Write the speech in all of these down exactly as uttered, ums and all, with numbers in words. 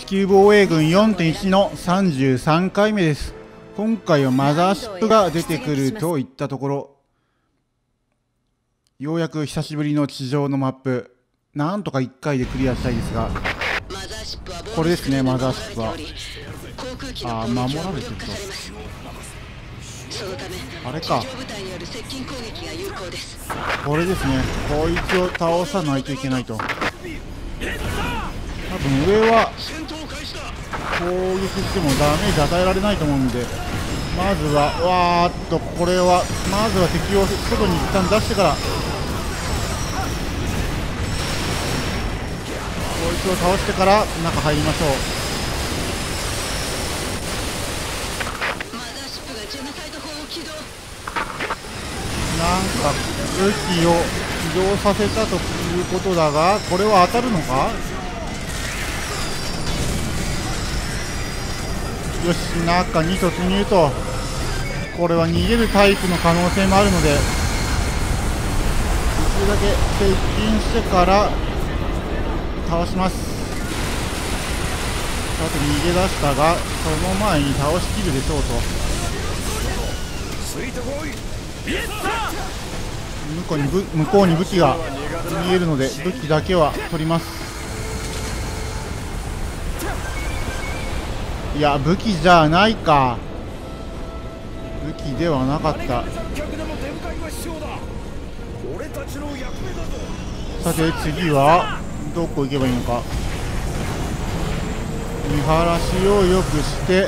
球防衛軍 よんてんいち のさんじゅうさんかいめです。今回はマザーシップが出てくるといったところ、ようやく久しぶりの地上のマップ、なんとかいっかいでクリアしたいですが、これですね、マザーシップは。ああ、守られてると。あれか。これですね、こいつを倒さないといけないと。多分上は攻撃してもダメージ与えられないと思うんで、まずは、わーっと、これは、まずは敵を外に一旦出してから、こいつを倒してから中入りましょう。なんか武器を起動させたということだが、これは当たるのか。よし、中に突入と。これは逃げるタイプの可能性もあるので、できるだけ接近してから倒します。あと逃げ出したが、その前に倒しきるでしょうと。向こうに武向こうに武器が見えるので、武器だけは取ります。いや、武器じゃないか。武器ではなかった。さて次はどこ行けばいいのか。見晴らしを良くして、う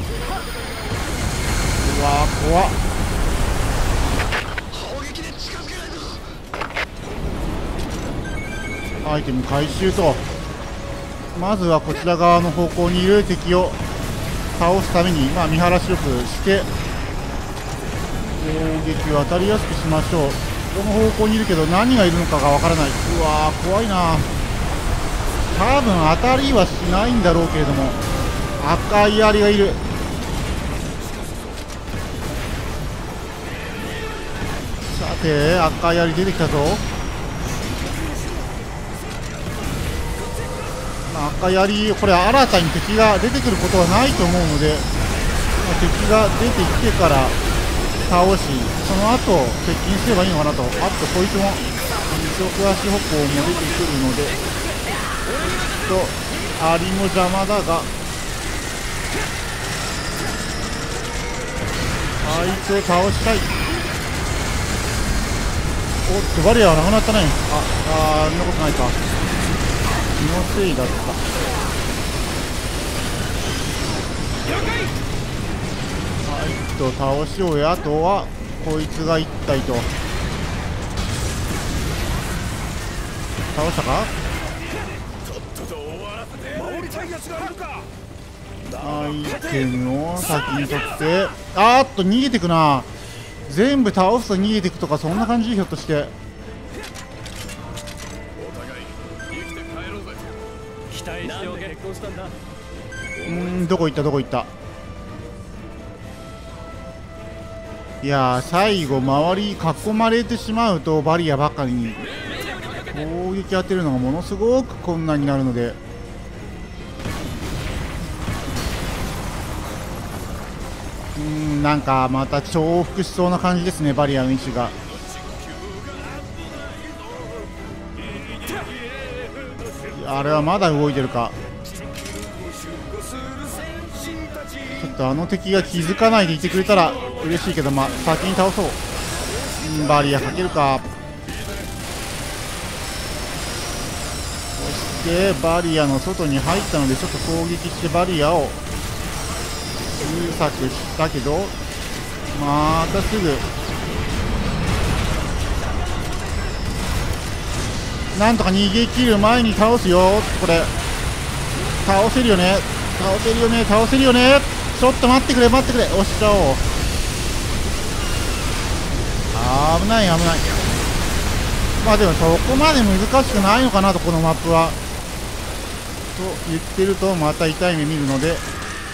わー怖っ。アイテム回収と。まずはこちら側の方向にいる敵を倒すために、まあ、見晴らしよくして攻撃を当たりやすくしましょう。この方向にいるけど何がいるのかがわからない。うわー怖いな。多分当たりはしないんだろうけれども、赤い槍がいる。さて赤い槍出てきたぞ。赤槍、これ新たに敵が出てくることはないと思うので、まあ、敵が出てきてから倒し、その後接近すればいいのかなと。あとこいつも二足足歩行も出てくるので、とアリも邪魔だが、あいつを倒したい。おっとバリアはなくなったね。ああ、そんなことないか。気のせいだった。はいと倒しようや。あとはこいつが一体と倒したか。アイテムを先に取って、あーっと逃げてくな。全部倒すと逃げてくとか、そんな感じ。ひょっとしてうーん、どこ行ったどこ行った。いやー、最後周り囲まれてしまうとバリアばかりに攻撃当てるのがものすごく困難になるので、うーん、なんかまた重複しそうな感じですね、バリアの位置が。あれはまだ動いてるか。ちょっとあの敵が気づかないでいてくれたら嬉しいけど、まあ先に倒そう。んバリアかけるか。そしてバリアの外に入ったので、ちょっと攻撃してバリアを小さくしたけど、またすぐなんとか逃げ切る前に倒すよ。これ倒せるよね、倒せるよね、倒せるよね。ちょっと待ってくれ待ってくれ。押しちゃおう。危ない危ない。まあでもそこまで難しくないのかなと、このマップは。と言ってるとまた痛い目見るので、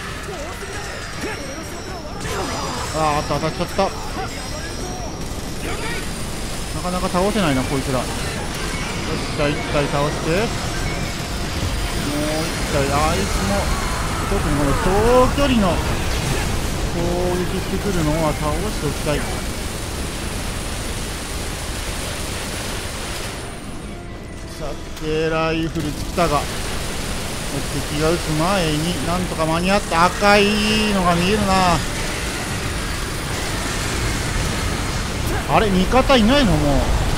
あーっと当たっちゃった。なかなか倒せないなこいつら。よっしゃ、いっかい倒して一体あいつも特にこの長距離の攻撃してくるのは倒しておきたい。さてライフル来たが敵が撃つ前になんとか間に合った。赤いのが見えるな。あれ味方いないの？もう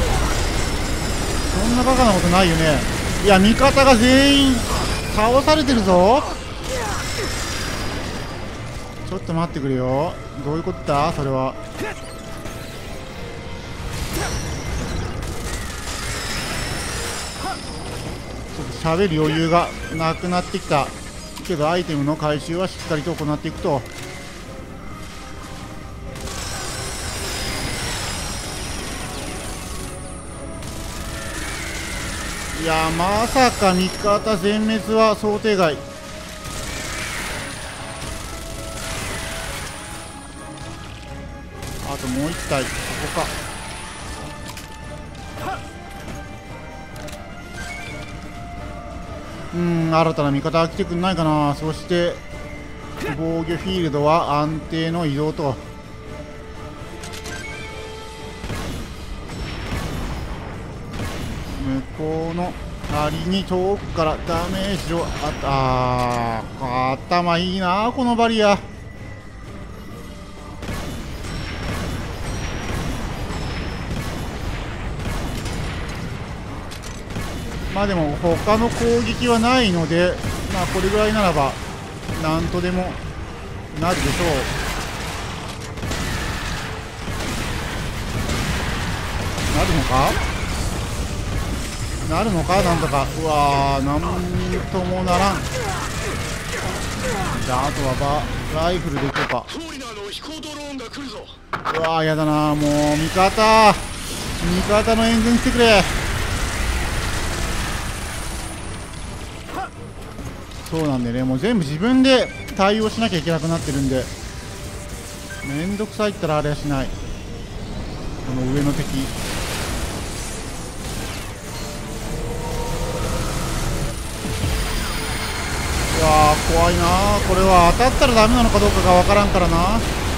そんなバカなことないよね。いや味方が全員倒されてるぞ。ちょっと待ってくれよ。どういうことだそれは。ちょっと喋る余裕がなくなってきたけど、アイテムの回収はしっかりと行っていくと。いやまさか味方全滅は想定外。あともう一体ここか。うーん新たな味方が来てくんないかな。そして防御フィールドは安定の移動と。向こうの針に遠くからダメージをああ頭いいなこのバリア。まあでも他の攻撃はないので、まあこれぐらいならばなんとでもなるでしょう。なるのかなるのかなんとか。うわーなんともならん。じゃああとはバライフルでいこうか。うわーやだな。もう味方味方の援軍来てくれ。そうなんでね、もう全部自分で対応しなきゃいけなくなってるんでめんどくさいったらあれはしない。この上の敵うわー怖いな。これは当たったらダメなのかどうかが分からんからな。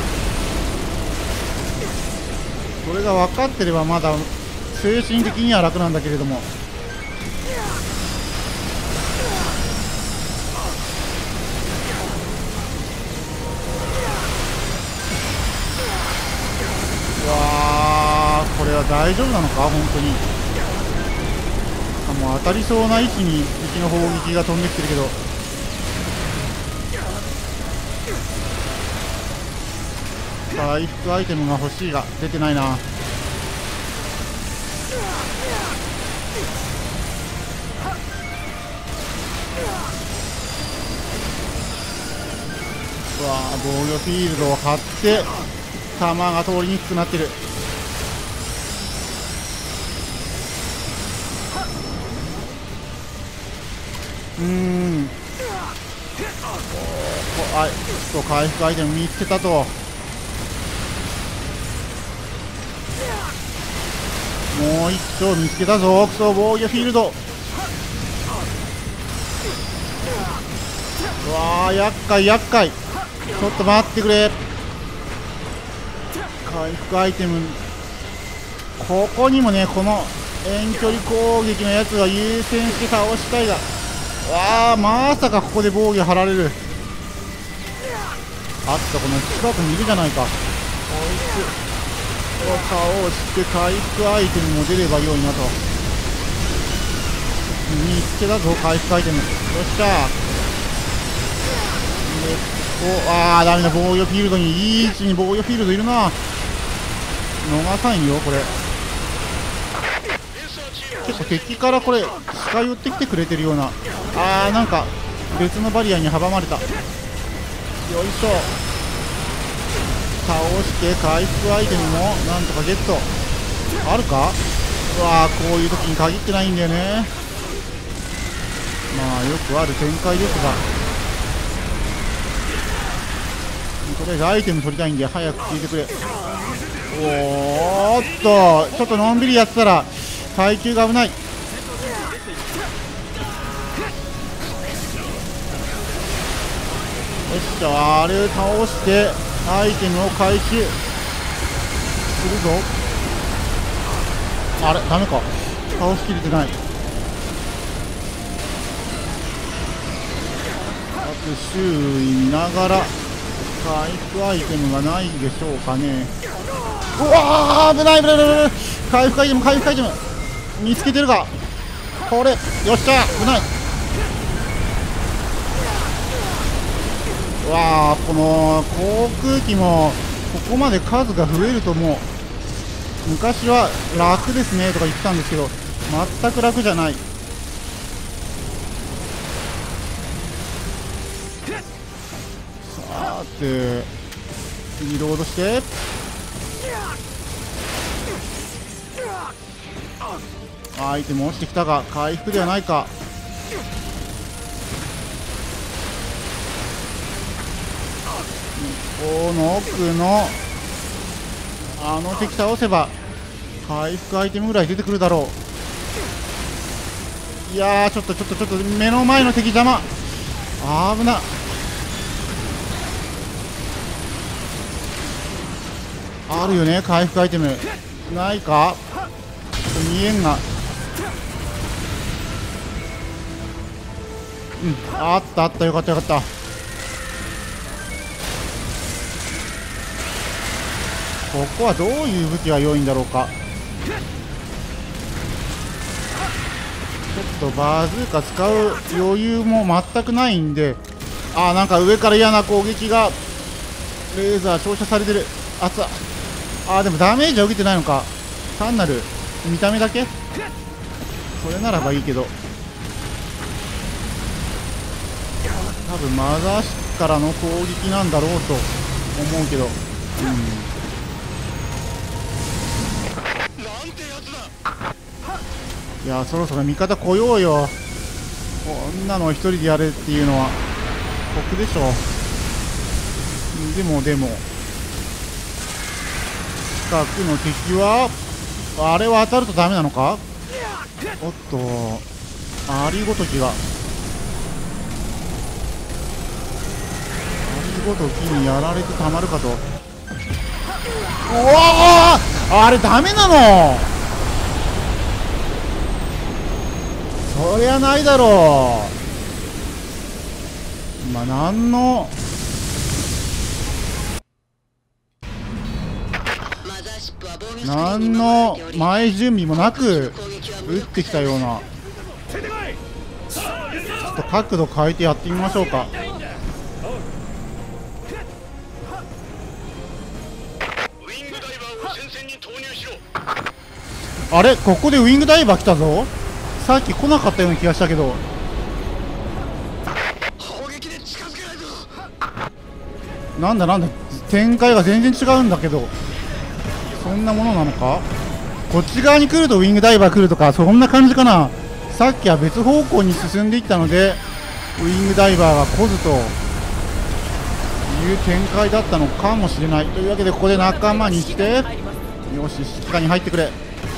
それが分かってればまだ精神的には楽なんだけれども。うわーこれは大丈夫なのか本当に。あもう当たりそうな位置に敵の砲撃が飛んできてるけど。回復アイテムが欲しいが出てないな。うわー防御フィールドを張って弾が通りにくくなってる。うーんあちょっと回復アイテム見つけたと。もう一丁見つけたぞ。クソ防御フィールド。うわー厄介厄介。ちょっと待ってくれ。回復アイテムここにもねこの遠距離攻撃のやつは優先して倒したいが。わあまさかここで防御張られる。あったこの近くにいるじゃないか。こいつを倒して回復アイテムも出ればよいなと。見つけたぞ回復アイテム。よっしゃー。ああダメだ。防御フィールドにいい位置に防御フィールドいるな。逃さんよこれ。結構敵からこれ近寄ってきてくれてるような。あーなんか別のバリアに阻まれた。よいしょ倒して回復アイテムもなんとかゲットあるか。うわーこういう時に限ってないんだよね。まあよくある展開ですがとりあえずアイテム取りたいんで早く聞いてくれ。おーっとちょっとのんびりやってたら耐久が危ない。 しゃ、あれ倒してアイテムを回収するぞ。あれダメか、倒しきれてない。あと周囲見ながら回復アイテムがないでしょうかね。うわー危ない危ない危ない。回復アイテム回復アイテム見つけてるが、これよっしゃ危ない。うわーこの航空機もここまで数が増えるともう昔は楽ですねとか言ってたんですけど全く楽じゃない。さてリロードしてアイテム落ちてきたが回復ではないか。この奥のあの敵倒せば回復アイテムぐらい出てくるだろう。いやーちょっとちょっとちょっと目の前の敵邪魔。あー危な。あるよね回復アイテムないか、見えんが。うんあったあった、よかったよかった。ここはどういう武器が良いんだろうか。ちょっとバズーカ使う余裕も全くないんで、あーなんか上から嫌な攻撃がレーザー照射されてる。あつああーでもダメージは受けてないのか、単なる見た目だけ。それならばいいけど、多分マザーシからの攻撃なんだろうと思うけど、うんいやそろそろ味方来ようよ。こんなの一人でやれっていうのは酷でしょ。でもでも近くの敵はあれは当たるとダメなのか。おっとアリごときがアリごときにやられてたまるかと。うわーあれダメなの。そりゃないだろう。まあなんのなんの前準備もなく打ってきたような。ちょっと角度変えてやってみましょうか。あれここでウィングダイバー来たぞ。さっき来なかったような気がしたけど。なんだなんだ展開が全然違うんだけど、そんなものなのか。こっち側に来るとウィングダイバー来るとかそんな感じかな。さっきは別方向に進んでいったのでウィングダイバーが来ずという展開だったのかもしれない。というわけでここで仲間にしてよし指揮下に入ってくれ。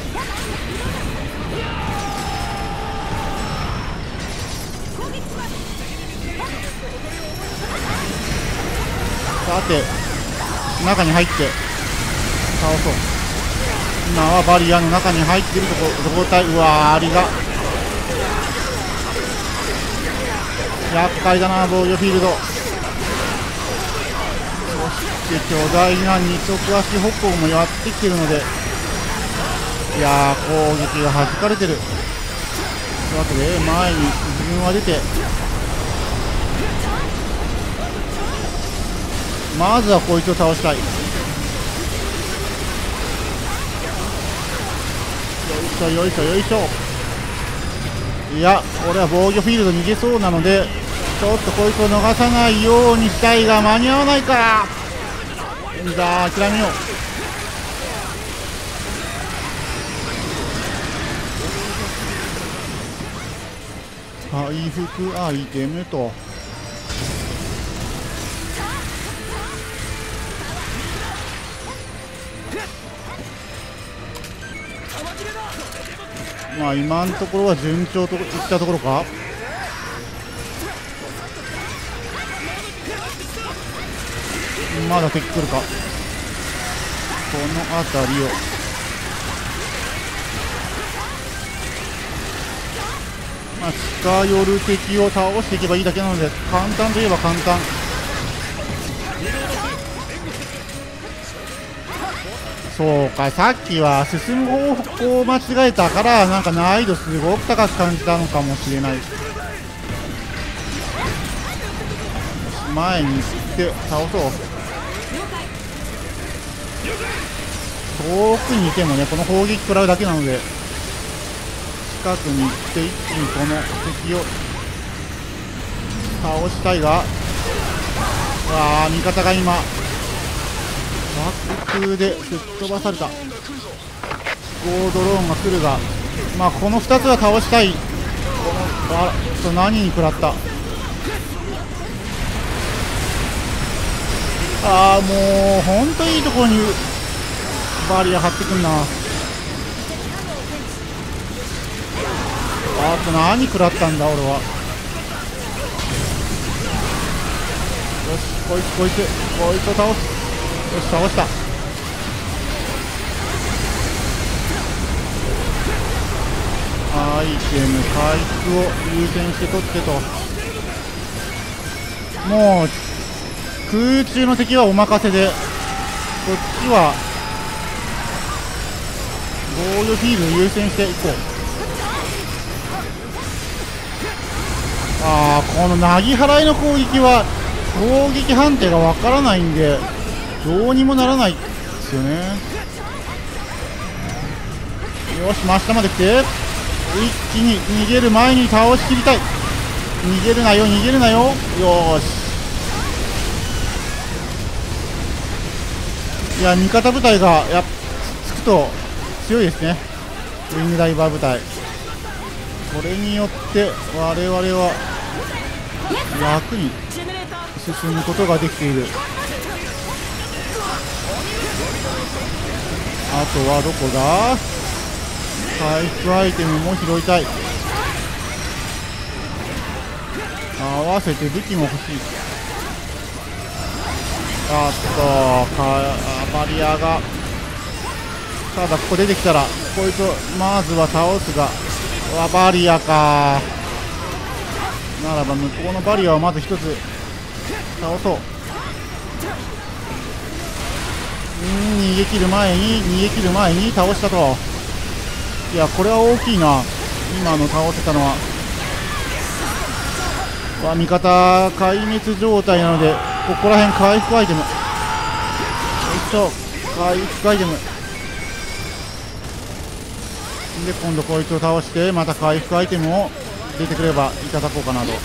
さて中に入って倒そう。今はバリアの中に入っているところ状態。うわーアリが厄介だな。防御フィールド、そして巨大な二足足歩行もやってきてるので、いやー攻撃が弾かれてる。というわけで前に自分は出て、まずはこいつを倒したい。よいしょよいしょよいしょ。いや俺は防御フィールド逃げそうなのでちょっとこいつを逃さないようにしたいが間に合わないか。じゃあ諦めよう。回復アイテムとまあ今のところは順調といったところか。 まだ敵来るか。この辺りをまあ近寄る敵を倒していけばいいだけなので、簡単といえば簡単。そうか、さっきは進む方向を間違えたからなんか難易度すごく高く感じたのかもしれない。前に行って倒そう。遠くにいてもね、この砲撃食らうだけなので、近くに行って一気にこの敵を倒したいが、わあ味方が今爆風で吹っ飛ばされた。ゴードローンが来るが、まあこのふたつは倒したい。このあと何に食らった。ああもうほんといいところにバリア張ってくんな。あと何食らったんだ俺は。よしこいつこいつこいつを倒す。よし倒した。アイテム回復を優先して取ってと。もう空中の敵はお任せで、こっちは防御フィールド優先していこう。ああこのなぎ払いの攻撃は攻撃判定がわからないんでどうにもならないですよね。よし真下まで来て一気に逃げる前に倒しきりたい。逃げるなよ逃げるなよ。よーし。いや味方部隊がやっつくと強いですね。ウィングダイバー部隊、これによって我々は楽に進むことができている。あとはどこだ。回復アイテムも拾いたい。合わせて武器も欲しい。あっとかバリアが、ただここ出てきたらこいつをまずは倒すが、わバリアか。ならば向こうのバリアをまず一つ倒そう。うん逃げ切る前に逃げ切る前に倒したと。いやこれは大きいな今の倒せたのは。わ味方壊滅状態なのでここら辺回復アイテム、えっと回復アイテムで今度こいつを倒してまた回復アイテムを出てくればいただこうかなと。ど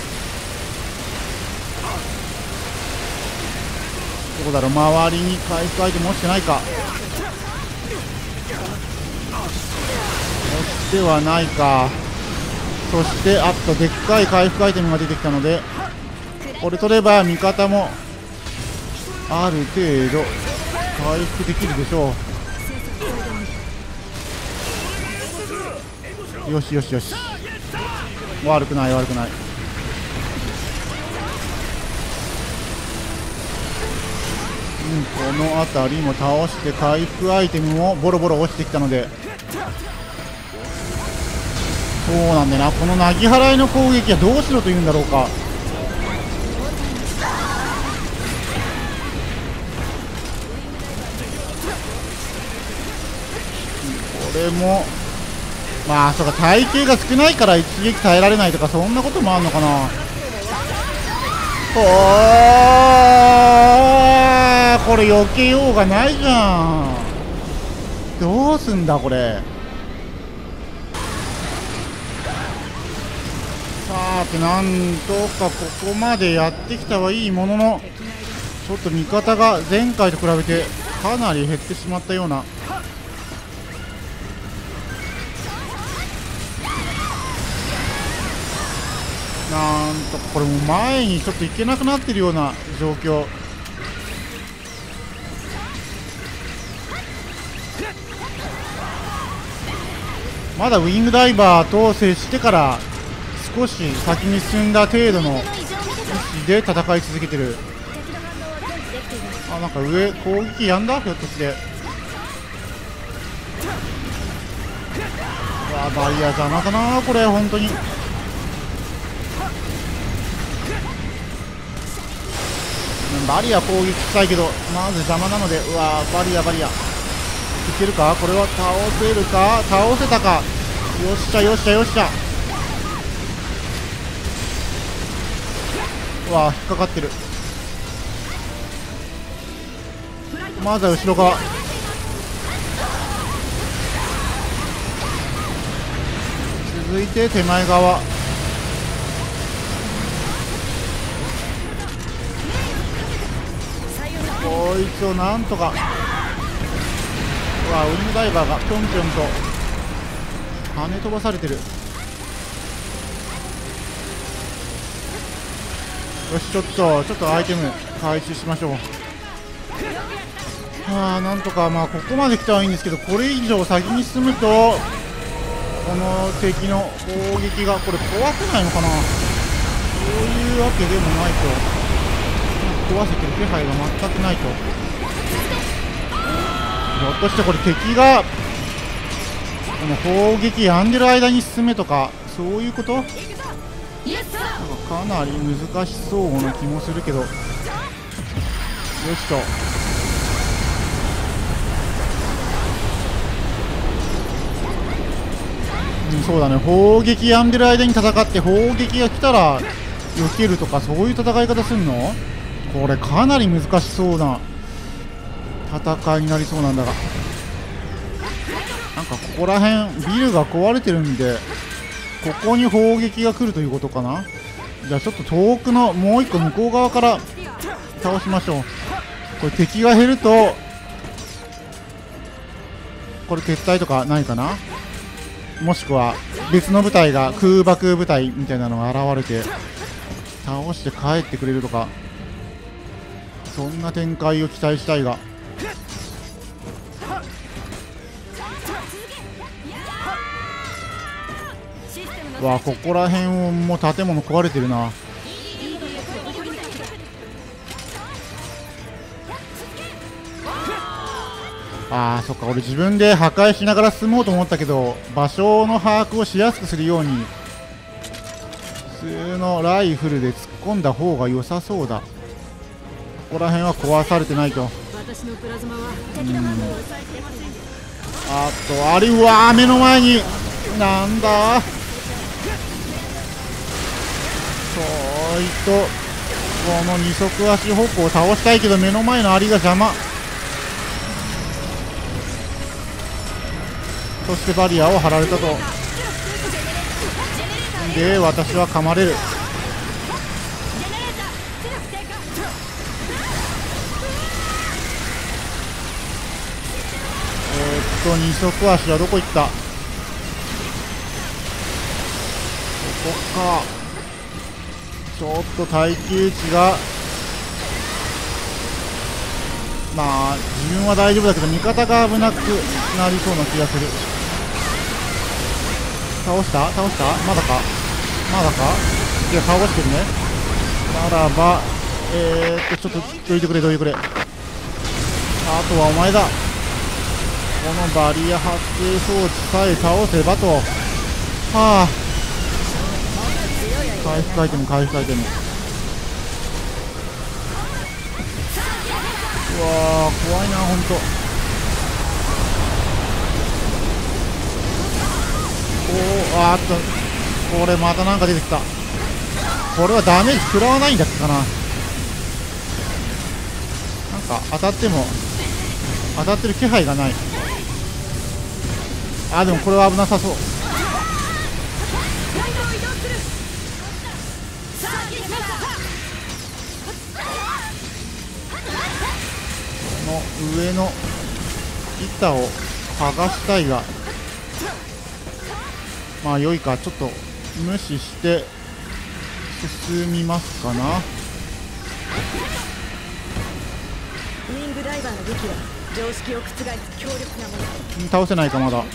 こだろう周りに回復アイテム落ちてないか。落ちてはないか。そしてあとでっかい回復アイテムが出てきたのでこれ取れば味方もある程度回復できるでしょう。よしよしよし悪くない悪くない。うんこの辺りも倒して回復アイテムもボロボロ落ちてきたので、そうなんだよな。このなぎ払いの攻撃はどうしろというんだろうか。これもまあそうか耐久が少ないから一撃耐えられないとかそんなこともあるのかな。おーこれ避けようがないじゃん。どうすんだこれ。さてなんとかここまでやってきたはいいもののちょっと味方が前回と比べてかなり減ってしまったような。なんとこれも前にちょっと行けなくなってるような状況。まだウィングダイバーと接してから少し先に進んだ程度の意思で戦い続けてる。 あ、なんか上攻撃やんだ、ひょっとして。うわ、バリア邪魔かなこれ本当に。バリア攻撃したいけどまず邪魔なので、うわバリアバリアいけるか、これは倒せるか、倒せたか、よっしゃよっしゃよっしゃ。うわ引っかかってる。まずは後ろ側、続いて手前側。こいつをなんとか。うわウィングダイバーがぴょんぴょんと跳ね飛ばされてる。よし、ちょっとちょっとアイテム回収しましょう。はあ、なんとかまあここまで来たはいいんですけど、これ以上先に進むとこの敵の攻撃がこれ壊せないのかな。そういうわけでもないと、壊せてる気配が全くないと。ひょっとしてこれ敵がこの攻撃やんでる間に進めとかそういうこと？なんかかなり難しそうな気もするけど。よしと。うん、そうだね、砲撃やんでる間に戦って砲撃が来たら避けるとかそういう戦い方すんの？これかなり難しそうな戦いになりそうなんだが、なんかここら辺ビルが壊れてるんでここに砲撃が来るということかな。じゃあちょっと遠くのもう一個向こう側から倒しましょう。これ敵が減るとこれ撤退とかないかな、もしくは別の部隊が空爆部隊みたいなのが現れて倒して帰ってくれるとか、そんな展開を期待したいが。わあここら辺も建物壊れてるな。あーそっか、俺自分で破壊しながら進もうと思ったけど場所の把握をしやすくするように普通のライフルで突っ込んだ方が良さそうだ。ここら辺は壊されてないと。うん、あとあれ、うわー目の前になんだそういっとこの二足足歩行を倒したいけど目の前のアリが邪魔。そしてバリアを張られたと。で私は噛まれる。えー、っと二足足はどこ行った。ここか。ちょっと耐久値がまあ自分は大丈夫だけど味方が危なくなりそうな気がする。倒した倒したまだかまだか。いや倒してるね。ならばえー、っとちょっとどいてくれどいてくれ。あとはお前だ。このバリア発生装置さえ倒せばと。はあ回復アイテム回復アイテム。うわー怖いなほんと。おーあーっとこれまたなんか出てきた。これはダメージ食らわないんだっけかな。なんか当たっても当たってる気配がない。あーでもこれは危なさそう。の上の板を剥がしたいがまあ良いか。ちょっと無視して進みますかな。 ウィングダイバーの武器は常識を覆す強力なもの。 倒せないかまだ。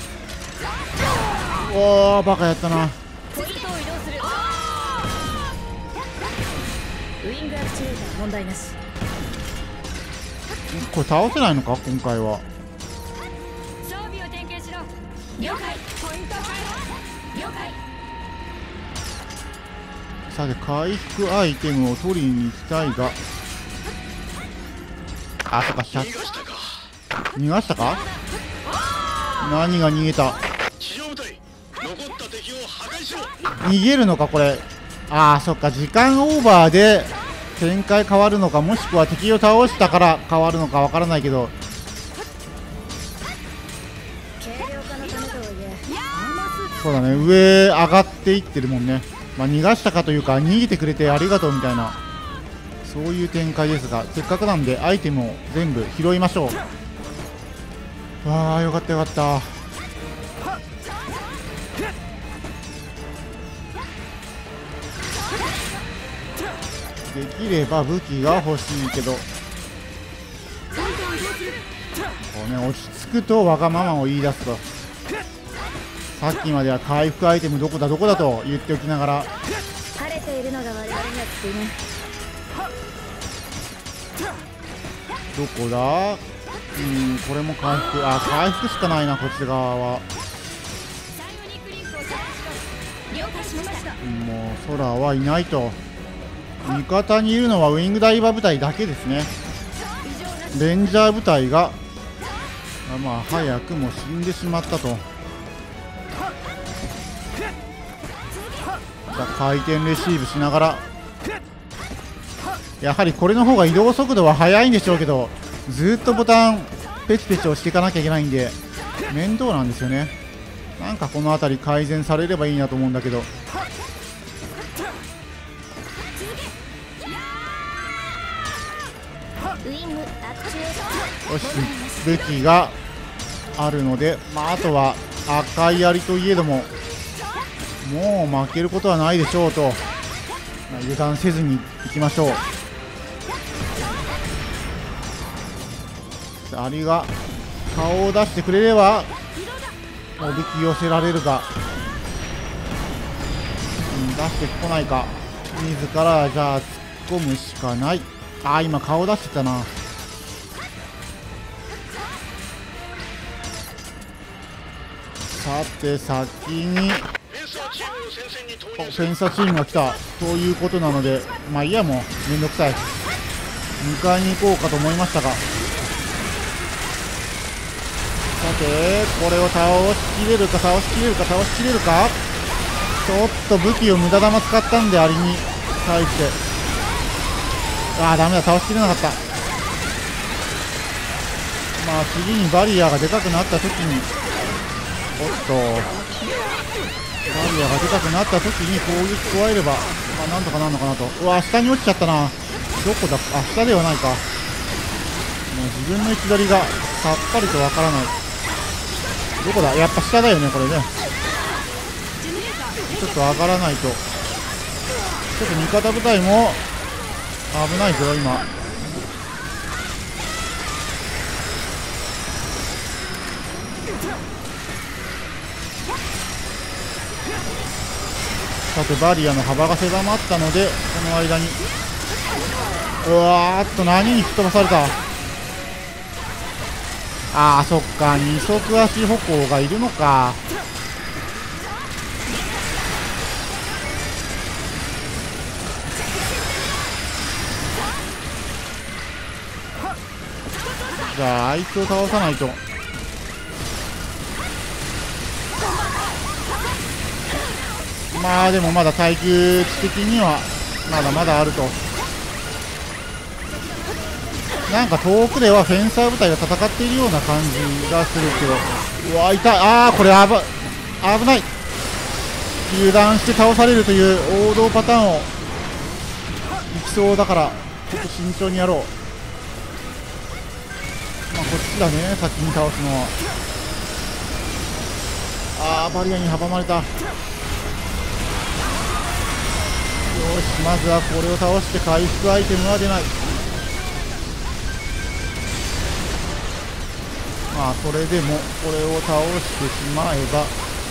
おーバカやったな。 ポイントを移動する。ウィングアクチュエーター問題なし。 これ倒せないのか今回は。 装備を点検しろ。了解。ポイント解放。了解。 さて回復アイテムを取りに行きたいが、あ、そっか、シャ逃がしたか。 逃がしたか。何が逃げた。 地上部隊、残った敵を破壊しろ。 逃げるのかこれ。ああ、そっか、時間オーバーで展開変わるのか、もしくは敵を倒したから変わるのかわからないけど、 軽量化のためとはいえアーマースーツそうだね、上上がっていってるもんね。まあ、逃がしたかというか、逃げてくれてありがとうみたいな、そういう展開ですが、せっかくなんでアイテムを全部拾いましょう。わあ、よかったよかった。できれば武器が欲しいけど、こうね、落ち着くとわがままを言い出すと、さっきまでは回復アイテムどこだどこだと言っておきながら、 晴れているのが我々にはついね。 どこだ。うん、これも回復、あ、回復しかないなこっち側は。 サイオニックリンクを設置しろ。了解しました。 うん、もう空はいないと。味方にいるのはウィングダイバー部隊だけですね。 異常なし。 レンジャー部隊があまあ早くも死んでしまったと。さあ回転レシーブしながら、やはりこれの方が移動速度は速いんでしょうけど、ずっとボタンペチペチ押していかなきゃいけないんで面倒なんですよね。なんかこの辺り改善されればいいなと思うんだけど。 ウィングアクチュエータよし、武器があるので、まあ、あとは赤い槍といえどももう負けることはないでしょうと、まあ、油断せずにいきましょう。アリが顔を出してくれればおびき寄せられるが、うん、出してこないか。自らじゃあ突っ込むしかない。あー、今顔出してたな。さて先にフェンサーチームを戦線に投フ入する。 ェンサーチームが来たということなので、まあいいや、もうめんどくさい。迎えに行こうかと思いましたが、さてこれを倒しきれるか倒しきれるか倒しきれるか。ちょっと武器を無駄玉使ったんで、アリに対して、ああダメだ、倒しきれなかった。まあ次にバリアがでかくなった時に、おっとバリアがでかくなった時に攻撃加えれば、まあ、なんとかなるのかなと。うわ下に落ちちゃったな。どこだ、あ下ではないか。もう自分の位置取りがさっぱりとわからない。どこだ、やっぱ下だよねこれね。ちょっと上がらないと。ちょっと味方部隊も危ないぞ今。さてバリアの幅が狭まったので、この間に、うわーっと何に吹っ飛ばされた。あーそっか、二足足歩行がいるのか。じゃああいつを倒さないと。まあでもまだ耐久値的にはまだまだあると。なんか遠くではフェンサー部隊が戦っているような感じがするけど、うわ痛い。ああこれあぶ危ない。油断して倒されるという王道パターンをいきそうだから、ちょっと慎重にやろう。まあこっちだね、先に倒すのは。ああバリアに阻まれた。よし、まずはこれを倒して回復アイテムは出ない。まあそれでもこれを倒してしまえば、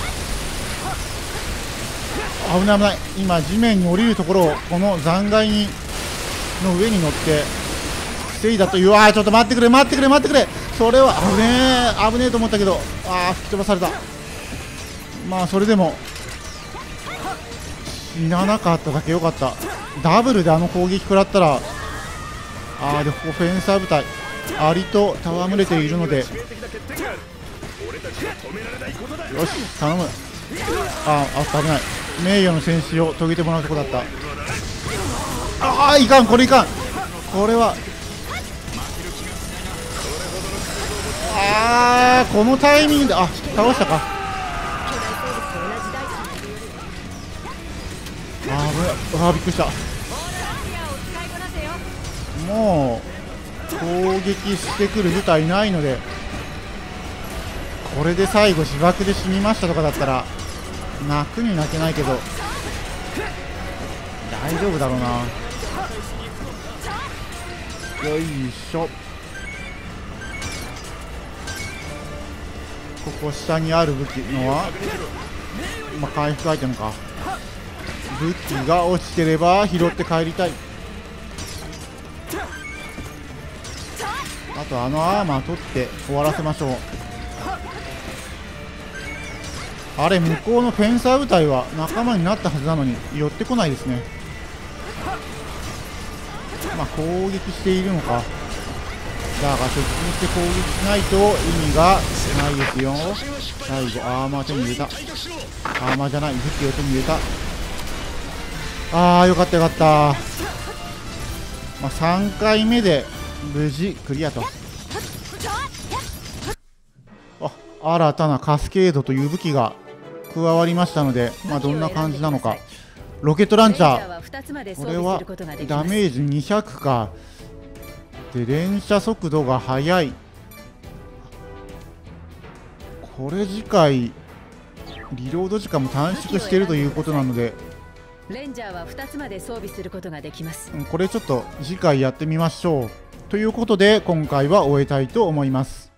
危ない危ない。今地面に降りるところをこの残骸にの上に乗って防いだという。あーちょっと待ってくれ待ってくれ待ってくれ、それは危ねえ危ねえと思ったけど、ああ吹き飛ばされた。まあそれでも死ななかっただけよかった。ダブルであの攻撃食らったら、ああでここフェンサー部隊アリと戯れているので、よし頼む。ああ危ない、名誉の戦士を遂げてもらうとこだった。ああいかん、これいかん、これはああこのタイミングで、あ倒したか。あー危ない、あーびっくりした。もう攻撃してくる部隊ないので、これで最後自爆で死にましたとかだったら泣くに泣けないけど大丈夫だろうな。よいしょ。ここ下にある武器のは、まあ、回復アイテムか。武器が落ちてれば拾って帰りたい。あとあのアーマー取って終わらせましょう。あれ向こうのフェンサー部隊は仲間になったはずなのに寄ってこないですね。まあ攻撃しているのか。だが接近して攻撃しないと意味がないですよ。最後アーマー手に入れた。アーマーじゃない、武器を手に入れた。あーよかったよかった。まあ、さんかいめで無事クリアと。あ新たなカスケードという武器が加わりましたので、まあ、どんな感じなのか。ロケットランチャー、これはダメージにひゃくか。で連射速度が速い。これ次回リロード時間も短縮しているということなので、 レンジャーはふたつまで装備することができます。 これちょっと次回やってみましょう。ということで今回は終えたいと思います。